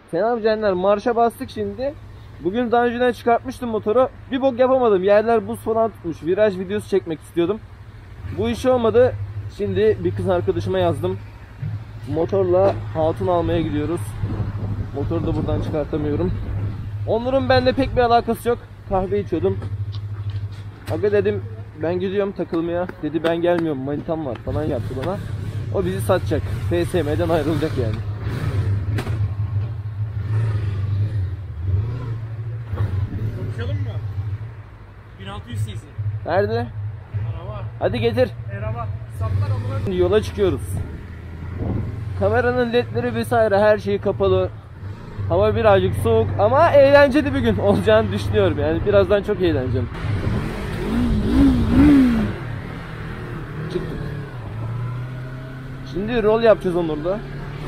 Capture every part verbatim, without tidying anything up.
Selam canlar, marşa bastık şimdi. Bugün daha önceden çıkartmıştım motoru. Bir bok yapamadım. Yerler buz falan tutmuş. Viraj videosu çekmek istiyordum. Bu iş olmadı. Şimdi bir kız arkadaşıma yazdım. Motorla hatun almaya gidiyoruz. Motoru da buradan çıkartamıyorum. Onur'un bende pek bir alakası yok. Kahve içiyordum. Aga dedim ben gidiyorum takılmaya. Dedi ben gelmiyorum, manitam var falan yaptı bana. O bizi satacak. F S M'den ayrılacak yani. Konuşalım mı? bin altı yüz cc. Nerede? Araba. Hadi getir. Araba. Saplar amına. Yola çıkıyoruz. Kameranın ledleri vesaire her şeyi kapalı. Hava birazcık soğuk ama eğlenceli bir gün olacağını düşünüyorum. Yani birazdan çok eğleneceğim. Çıktık. Şimdi rol yapacağız Onur'da.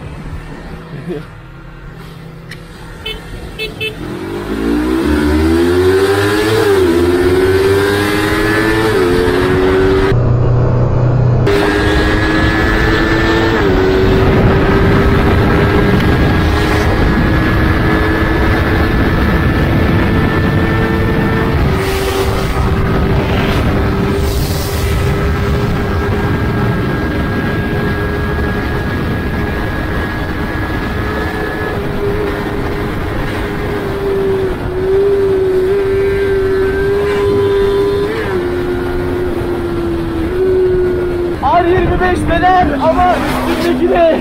R yirmi beş neler ama üstündeki de.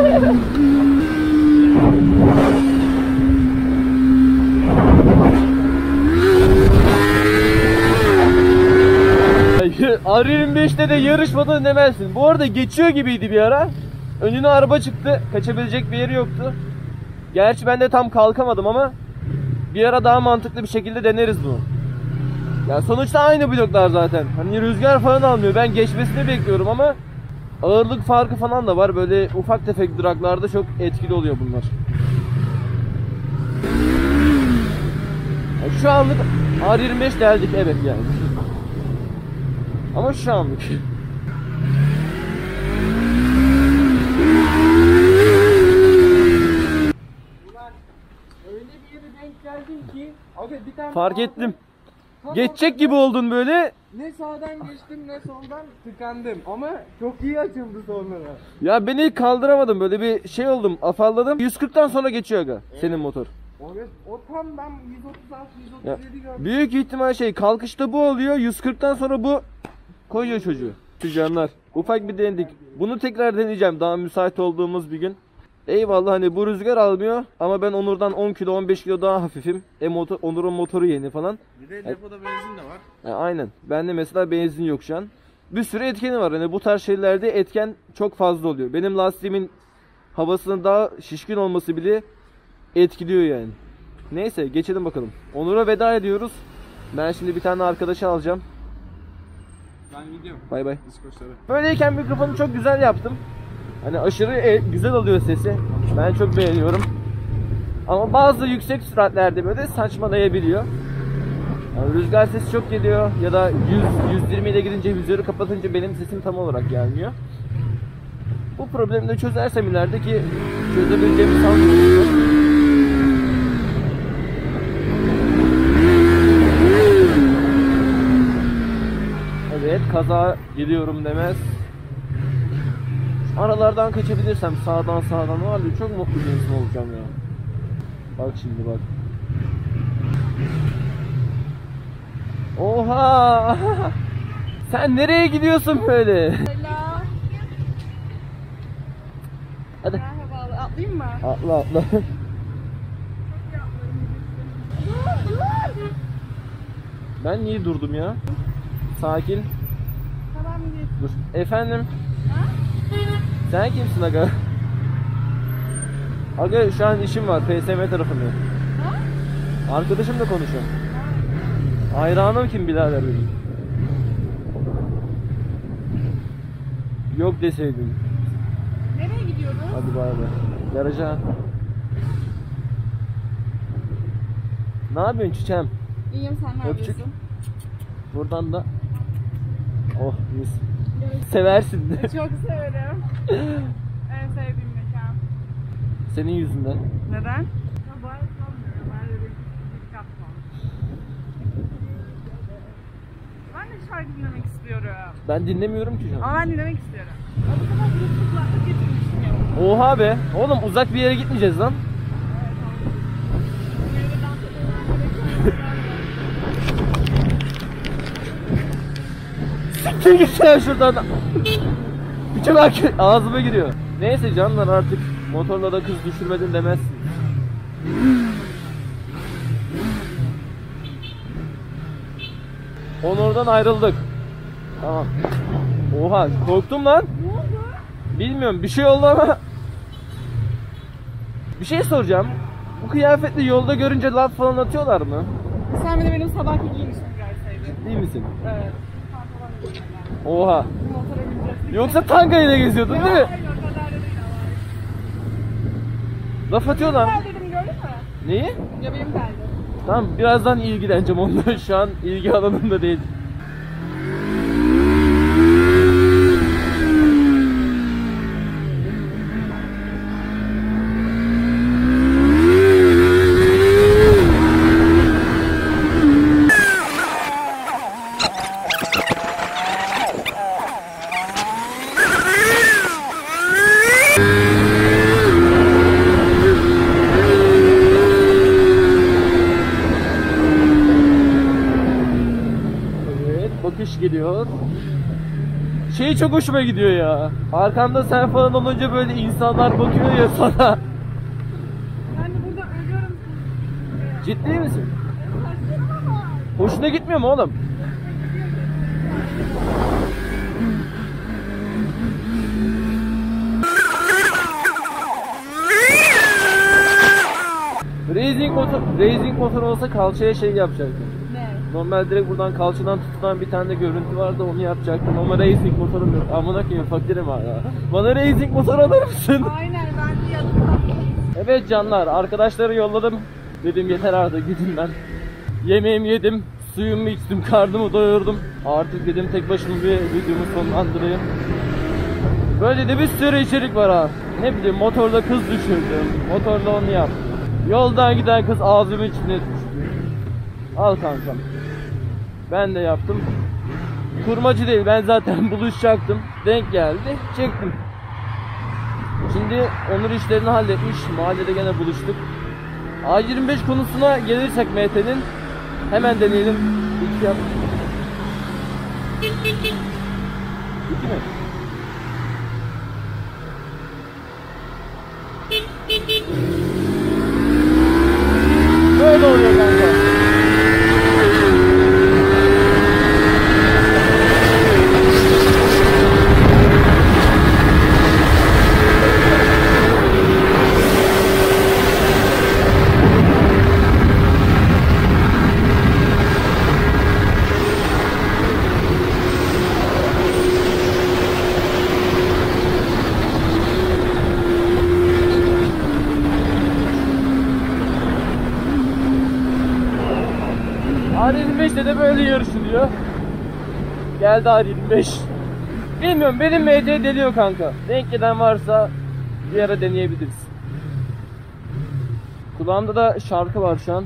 R yirmi beşte de yarışmadan demezsin. Bu arada geçiyor gibiydi bir ara. Önüne araba çıktı. Kaçabilecek bir yeri yoktu. Gerçi ben de tam kalkamadım ama bir ara daha mantıklı bir şekilde deneriz bunu. Ya sonuçta aynı bloklar zaten. Hani rüzgar falan almıyor. Ben geçmesini bekliyorum ama ağırlık farkı falan da var. Böyle ufak tefek duraklarda çok etkili oluyor bunlar. Yani şu anlık R yirmi beş geldik evet yani. Ama şu anlık. Öyle bir yere denk geldin ki. Abi bir tane Fark ettim. Geçecek gibi oldun böyle. Ne sağdan geçtim ne soldan tıkandım ama çok iyi açıldı sonra. Ya beni ilk kaldıramadım, böyle bir şey oldum, afalladım. yüz kırktan sonra geçiyor aga evet. Senin motor. Evet, o tam ben yüz otuz altı yüz otuz yedi gördüm. Büyük ihtimal şey kalkışta bu oluyor, yüz kırktan sonra bu koyuyor çocuğu. Canlar ufak bir denedik. Bunu tekrar deneyeceğim daha müsait olduğumuz bir gün. Eyvallah, hani bu rüzgar almıyor ama ben Onur'dan on kilo on beş kilo daha hafifim. E motor, Onur'un motoru yeni falan. Bir de depoda benzin de var. E, aynen. Bende mesela benzin yok şu an. Bir sürü etkeni var. Hani bu tarz şeylerde etken çok fazla oluyor. Benim lastiğimin havasının daha şişkin olması bile etkiliyor yani. Neyse geçelim bakalım. Onur'a veda ediyoruz. Ben şimdi bir tane arkadaşı alacağım. Ben gidiyorum. Bay bay. İskoçlara. Böyleyken mikrofonu çok güzel yaptım. Hani aşırı e, güzel alıyor sesi. Ben çok beğeniyorum. Ama bazı yüksek süratlerde böyle saçmalayabiliyor. Yani rüzgar sesi çok geliyor ya da yüz yüz yirmi ile gidince vizörü kapatınca benim sesim tam olarak gelmiyor. Bu problemi de çözersem ileride, ki çözebileceğimi sanmıyorum. Evet, kaza gidiyorum demez. Aralardan kaçabilirsem sağdan sağdan var ya, çok mutlu bir insan olacağım ya. Bak şimdi bak. Oha! Sen nereye gidiyorsun böyle? Selam. Hadi. Merhabalar. Atlayayım mı? Atla atla. Ben niye durdum ya? Sakin. Tamam git. Dur. Efendim? Ha? Sen kimsin aga? Aga şu an işim var F S M tarafında. Ha? Arkadaşımla konuşuyorum. Hayranım kim birader benim? Yok deseydin. Nereye gidiyoruz? Hadi bay bay. Garaja. Ne yapıyorsun çiçeğim? İyiyim, sen ne Öpücük. yapıyorsun? Buradan da. Oh mis. Seversin. Çok severim. En sevdiğim mekan. Senin yüzünden. Neden? Ben dinlemiyorum ki şu an. Ama ben dinlemek istiyorum. O zaman Bluetooth kulaklık getirmiştim ya. Oha be. Oğlum uzak bir yere gitmeyeceğiz lan. Siktir git ya şuradan. Bir bak ağzıma giriyor. Neyse canlar, artık motorla da kız düşürmedin demezsin. Onur'dan ayrıldık. Tamam. Oha korktum lan. Ne oldu? Bilmiyorum, bir şey oldu ama. Bir şey soracağım. Bu kıyafetle yolda görünce laf falan atıyorlar mı? Sen bir de benim sabahki giymişim gelseydin. Değil misin? Evet. Pantolon giydim ben. Oha. Bir motora bineceğiz. Yoksa tangayla geziyordun değil mi? Hayır, o kadar da değil ama. Laf atıyorlar. Ben dedim, gördün mü? Neyi? Göbeğim geldi. Tamam, birazdan ilgileneceğim onunla. Şu an ilgi alanımda değil. Bakış geliyor. Şey çok hoşuma gidiyor ya. Arkamda sen falan olunca böyle insanlar bakıyor ya sana. Ben de burada ölüyorum. Ciddi misin? Saçlarım ama. Hoşuna gitmiyor mu oğlum? Racing motor, racing motor olsa kalçaya şey yapacaktım. Ne? Normal direkt buradan kalçadan tutulan bir tane de görüntü vardı, onu yapacaktım ama racing motorum yok. Amına koyayım, fakirim hala. Bana racing motor alır mısın? Aynen, ben de yanımda. Evet canlar, arkadaşları yolladım. Dedim yeter artık, gidin ben. Yemeğimi yedim, suyumu içtim, karnımı doyurdum. Artık dedim tek başıma bir videomu sonlandırayım. Böyle de bir sürü içerik var ha. Ne bileyim, motorla kız düşürdüm, motorla onu yaptım. Yoldan giden kız ağzımın içine düştü. Al kankam. Ben de yaptım. Kurmacı değil, ben zaten buluşacaktım. Denk geldi, çektim. Şimdi Onur işlerini halletmiş. Mahallede gene buluştuk. A yirmi beş konusuna gelirsek M T'nin, hemen deneyelim. İki yap. İki mi? Böyle oluyor kanka. R yirmi beş'te de böyle yarışılıyor. Geldi R yirmi beş. Bilmiyorum, benim M C deliyor kanka. Denk gelen varsa bir ara deneyebiliriz. Kulağımda da şarkı var şu an.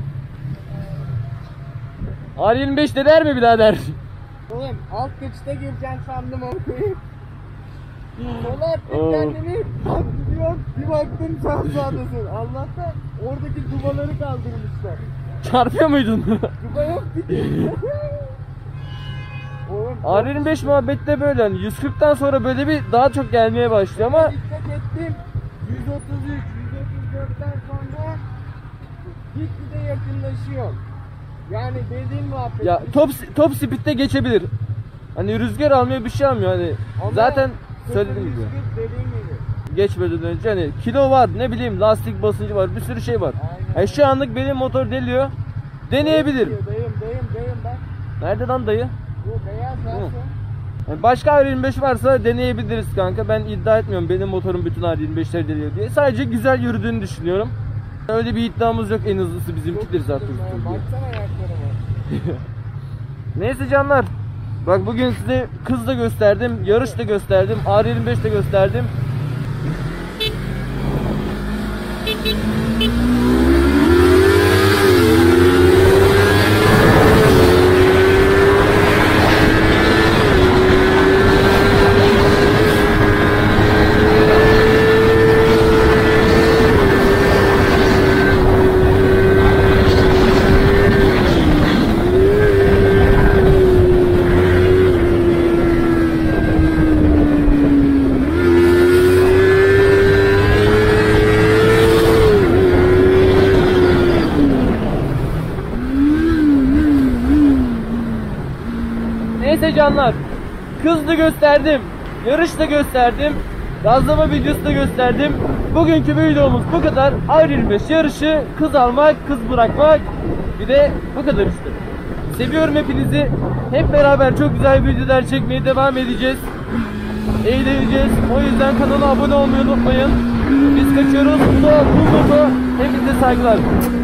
R yirmi beş deler mi birader? Oğlum alt geçişte gireceksin sandım onu. Sola attım Oo. kendimi. Bak gidiyor. Bir baktım sen sağdasın. Allah'tan oradaki dubaları kaldırmışlar. Çarpıyor muydun? Duba yok ki. Oğlum R yirmi beş muhabbette böyle, hani yüz kırk'tan sonra böyle bir daha çok gelmeye başlıyor ama dikkat ettim. yüz otuz üç, yüz otuz dört'ten sonra gitgide yakınlaşıyor. Yani dediğin muhabbet. ya top top speed'de geçebilir. Hani rüzgar almıyor, bir şey almıyor hani. Ama Zaten sıfır söylediğim yüz gibi. kırk dediğin gibi. Geçmeden önce hani kilo var, ne bileyim lastik basıncı var, bir sürü şey var. Aynen. Yani şu anlık benim motor deliyor. Deneyebilirim. Dayım dayım dayım bak. Nerede lan dayı? Bu beyaz Hı. nasıl? Yani başka R yirmi beş varsa deneyebiliriz kanka. Ben iddia etmiyorum benim motorum bütün R yirmi beş'ler deliyor diye. Sadece güzel yürüdüğünü düşünüyorum. Öyle bir iddiamız yok, en hızlısı bizimkidir zaten. Baksana ayaklarıma. Neyse canlar. Bak bugün size kız da gösterdim, yarış da gösterdim, R yirmi beş de gösterdim. Neyse canlar, kız da gösterdim, yarış da gösterdim, gazlama videosu da gösterdim. Bugünkü videomuz bu kadar. R yirmi beş yarışı, kız almak, kız bırakmak, bir de bu kadar işte. Seviyorum hepinizi. Hep beraber çok güzel videolar çekmeye devam edeceğiz. Eğleneceğiz. O yüzden kanala abone olmayı unutmayın. Biz kaçıyoruz. Bu da bu moto. Hepinize saygılar.